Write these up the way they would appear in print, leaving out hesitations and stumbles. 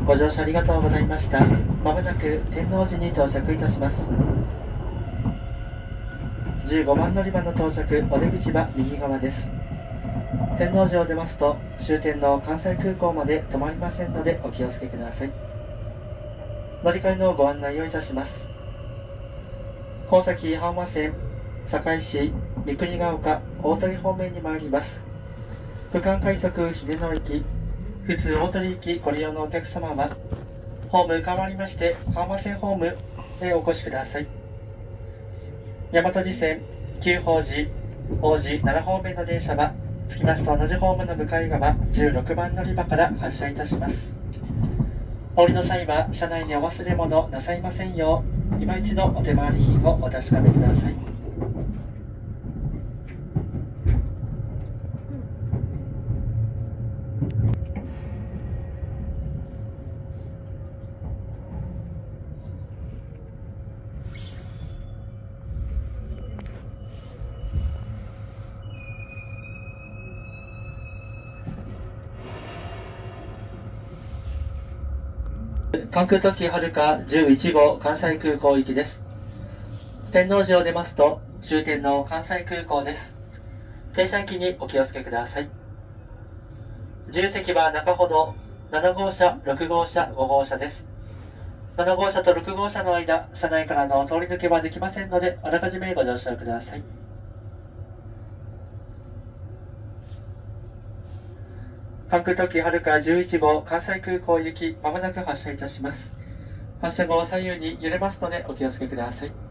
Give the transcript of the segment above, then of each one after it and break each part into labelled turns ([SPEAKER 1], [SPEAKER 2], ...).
[SPEAKER 1] ご乗車ありがとうございました。まもなく天王寺に到着いたします。15番乗り場の到着、お出口は右側です。天王寺を出ますと終点の関西空港まで止まりませんのでお気をつけください。乗り換えのご案内をいたします。大崎阪和線、堺市、三国ヶ丘、大鳥方面に参ります。区間快速秀野行き、普通大鳥行きご利用のお客様は、ホーム変わりまして阪和線ホームへお越しください。大和路線、旧宝寺、王子、奈良方面の電車は、着きますと同じホームの向かい側、16番乗り場から発車いたします。お降りの際は、車内にお忘れ物なさいませんよう、今一度お手回り品をお確かめください。関空特急はるか11号関西空港行きです。天王寺を出ますと終点の関西空港です。停車駅にお気をつけください。自由席は中ほど7号車、6号車、5号車です。7号車と6号車の間、車内からの通り抜けはできませんので、あらかじめご了承ください。関空特急はるか11号関西空港行き、まもなく発車いたします。発車後、左右に揺れますのでお気をつけください。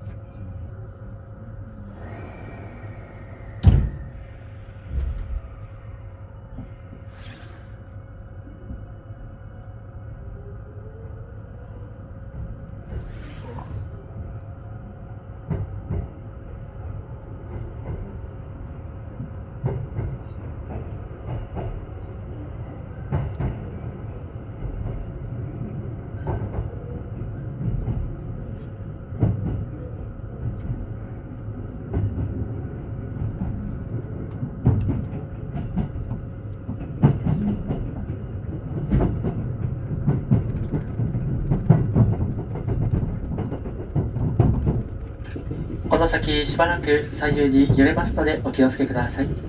[SPEAKER 1] この先しばらく左右に揺れますのでお気をつけください。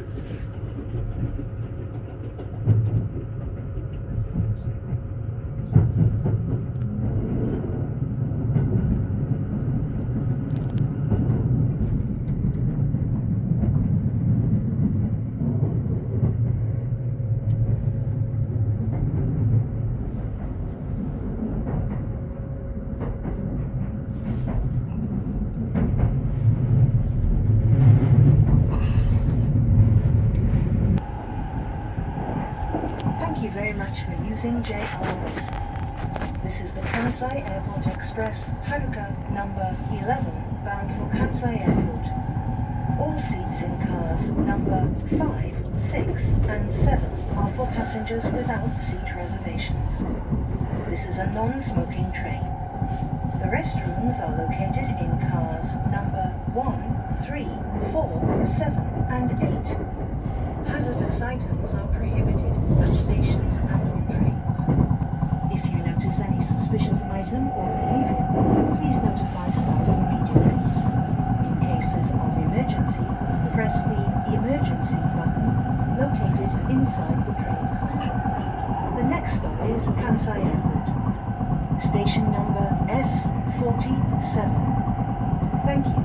[SPEAKER 2] Thank you very much for using JR West. This is the Kansai Airport Express, Haruka number 11, bound for Kansai Airport. All seats in cars number 5, 6 and 7 are for passengers without seat reservations. This is a non-smoking train. The restrooms are located in cars number 1, 3, 4, 7 and 8. Hazardous items are prohibited at stations and on trains. If you notice any suspicious item or behavior, please notify staff immediately. In cases of emergency, press the emergency button located inside the train car. The next stop is Kansai Airport. Station number S47. Thank you.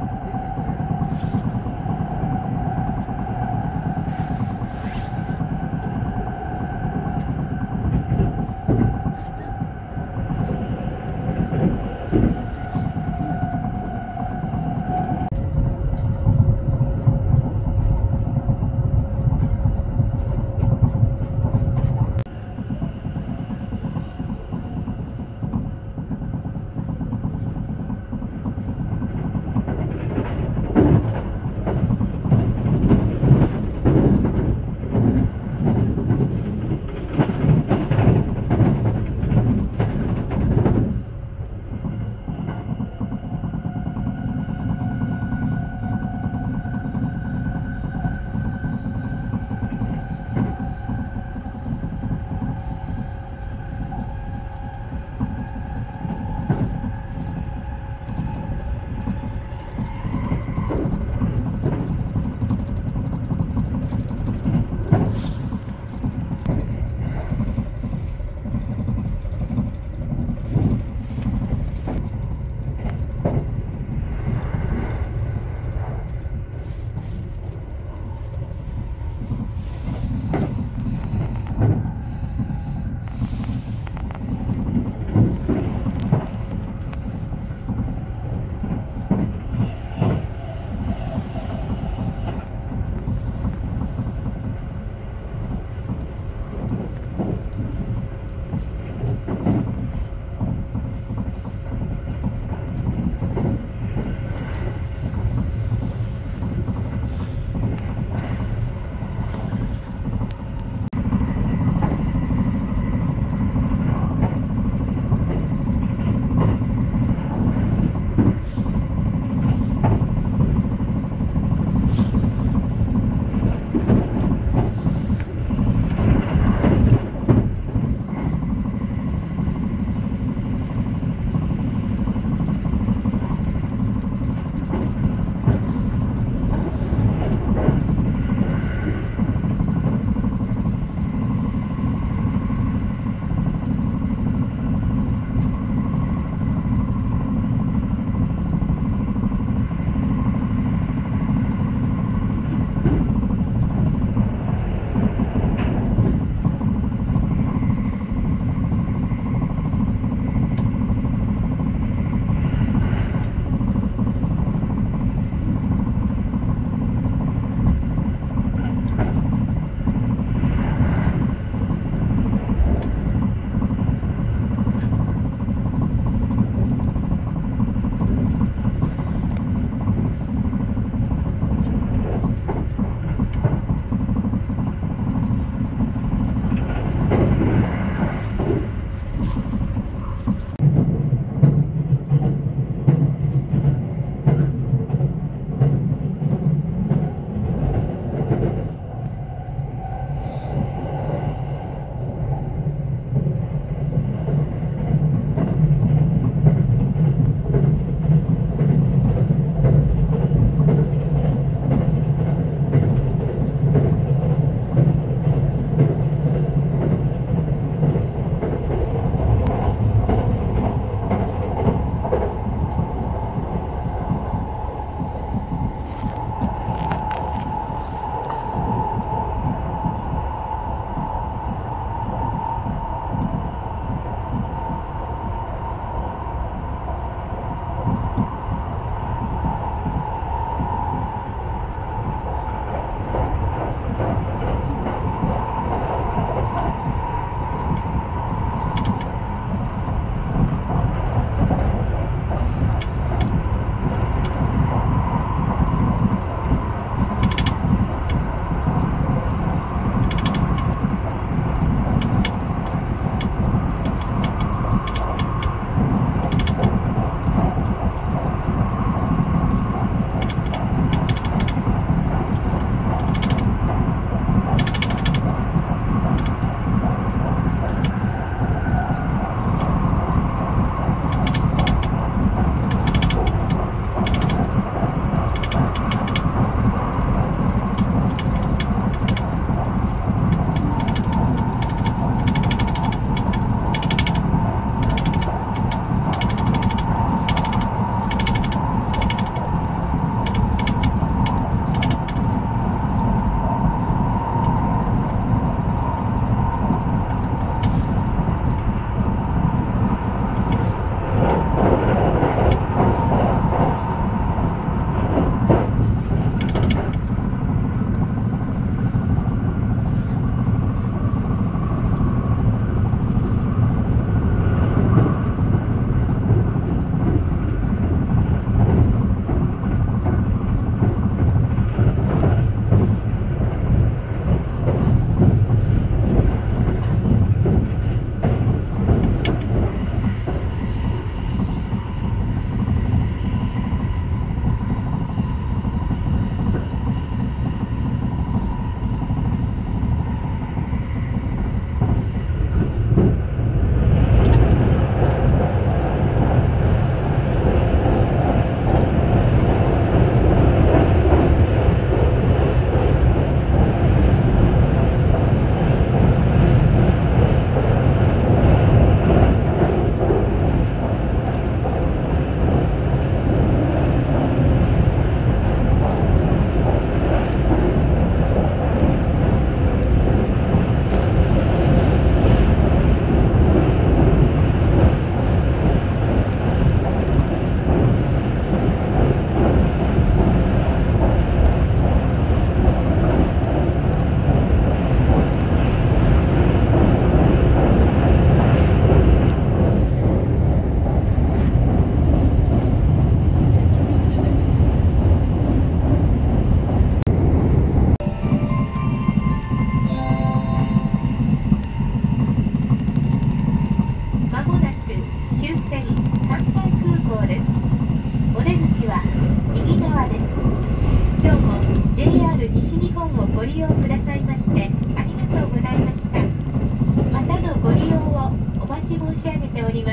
[SPEAKER 3] 西日本をご利用くださいましてありがとうございました。またのご利用をお待ち申し上げております。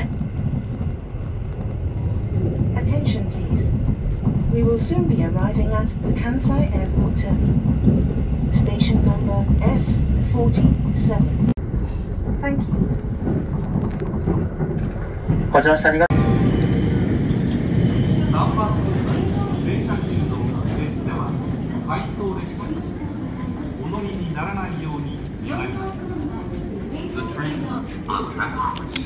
[SPEAKER 2] Attention please. We will soon be arriving at the Kansai Airport Terminal. Station number S47. Thank you.
[SPEAKER 1] ご乗車ありがとう。
[SPEAKER 4] 3番電車進路の電車は回送列車です。お乗りにならないようにお願いします。The train on track